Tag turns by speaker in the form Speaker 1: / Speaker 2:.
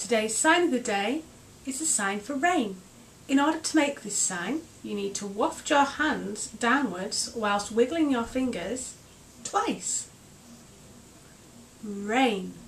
Speaker 1: Today's sign of the day is a sign for rain. In order to make this sign, you need to waft your hands downwards whilst wiggling your fingers twice. Rain.